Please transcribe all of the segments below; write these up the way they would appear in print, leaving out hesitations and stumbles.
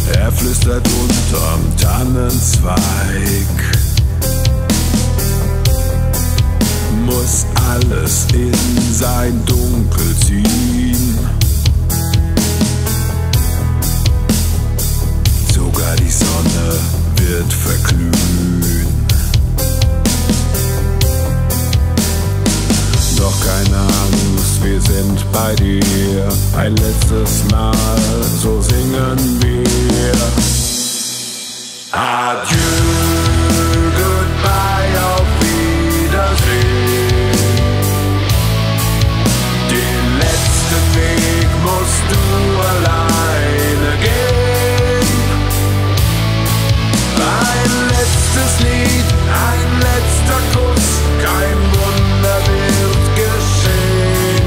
Er flüstert unterm Tannenzweig, muss alles in sein Dunkel ziehen. Sogar die Sonne wird verglühen. Doch keine Angst, wir sind bei dir. Ein letztes Mal, so singen wir. Adieu, goodbye, auf Wiedersehen. Den letzten Weg musst du alleine gehen. Ein letztes Lied, ein letzter Kuss, kein Wunder wird geschehen.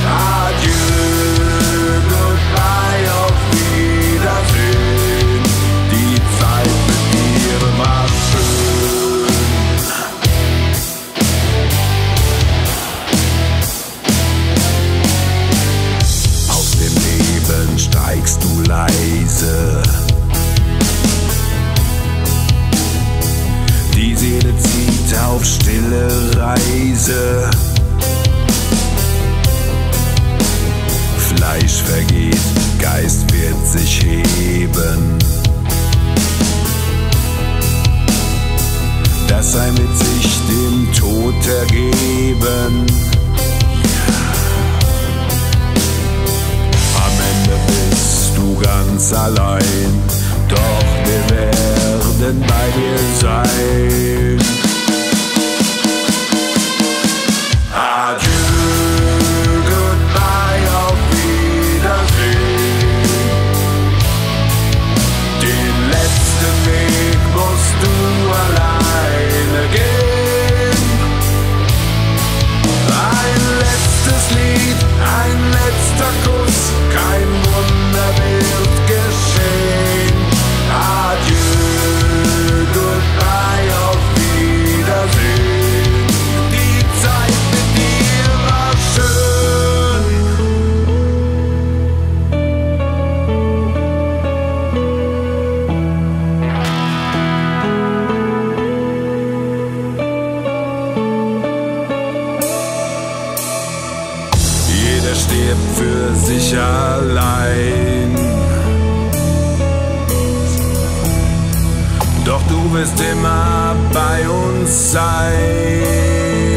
Adieu, goodbye, auf Wiedersehen. Die Zeit mit dir war schön. Aus dem Leben steigst du leise. Die Seele zieht auf stille Reise. Fleisch vergeht, Geist wird sich heben. Das sei mit sich dem Tod ergeben. Am Ende bist du ganz allein, doch wir werden bei dir sein. Adieu, goodbye, auf Wiedersehen. Den letzten Weg musst du alleine gehen. Ein letztes Lied, ein letzter Kuss, kein Wunder wird geschehen. Adieu, goodbye, auf Wiedersehen. Die Zeit mit dir war schön. Jeder stirbt für sich allein. Doch du wirst immer bei uns sein.